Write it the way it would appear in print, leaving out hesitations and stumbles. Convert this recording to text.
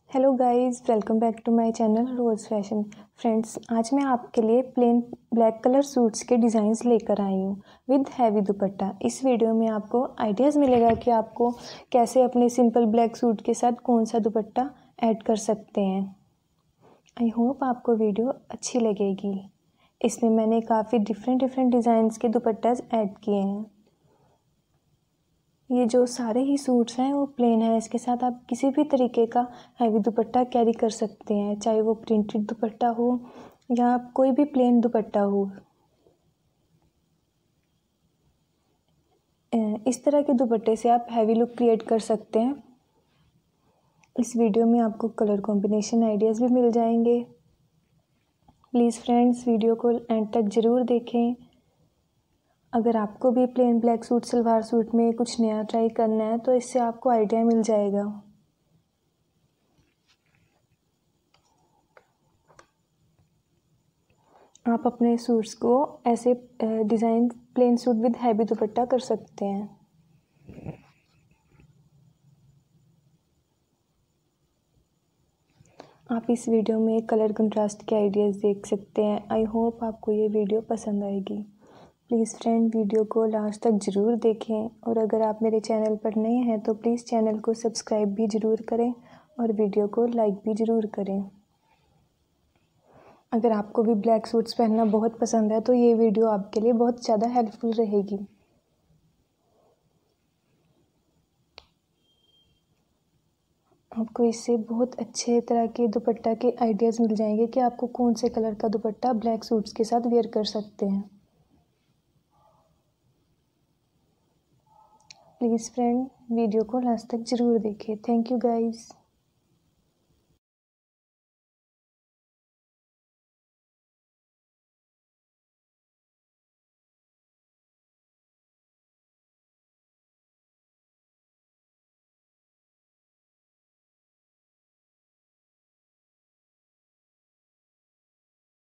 Hello guys, welcome back to my channel Rose fashion. Friends, आज मैं आपके लिए प्लेन ब्लैक कलर सूट्स के डिज़ाइंस लेकर आई हूँ विद हैवी दुपट्टा। इस वीडियो में आपको आइडियाज़ मिलेगा कि आपको कैसे अपने सिंपल ब्लैक सूट के साथ कौन सा दुपट्टा ऐड कर सकते हैं। आई होप आपको वीडियो अच्छी लगेगी। इसमें मैंने काफ़ी डिफरेंट डिज़ाइंस के दुपट्टाज ऐड किए हैं। ये जो सारे ही सूट्स हैं वो प्लेन है। इसके साथ आप किसी भी तरीके का हैवी दुपट्टा कैरी कर सकते हैं, चाहे वो प्रिंटेड दुपट्टा हो या कोई भी प्लेन दुपट्टा हो। इस तरह के दुपट्टे से आप हैवी लुक क्रिएट कर सकते हैं। इस वीडियो में आपको कलर कॉम्बिनेशन आइडियाज़ भी मिल जाएंगे। प्लीज़ फ्रेंड्स, वीडियो को एंड तक ज़रूर देखें। अगर आपको भी plain black suit salwar suit में कुछ नया ट्राई करना है तो इससे आपको आइडिया मिल जाएगा। आप अपने सूट्स को ऐसे design plain suit with heavy dupatta कर सकते हैं। आप इस वीडियो में कलर कंट्रास्ट के आइडियाज़ देख सकते हैं। आई होप आपको ये वीडियो पसंद आएगी। प्लीज़ फ्रेंड, वीडियो को लास्ट तक ज़रूर देखें और अगर आप मेरे चैनल पर नए हैं तो प्लीज़ चैनल को सब्सक्राइब भी ज़रूर करें और वीडियो को लाइक भी ज़रूर करें। अगर आपको भी ब्लैक सूट्स पहनना बहुत पसंद है तो ये वीडियो आपके लिए बहुत ज़्यादा हेल्पफुल रहेगी। आपको इससे बहुत अच्छे तरह के दुपट्टा के आइडियाज़ मिल जाएंगे कि आपको कौन से कलर का दुपट्टा ब्लैक सूट्स के साथ वेयर कर सकते हैं। प्लीज़ फ्रेंड, वीडियो को लास्ट तक ज़रूर देखें। Thank you guys.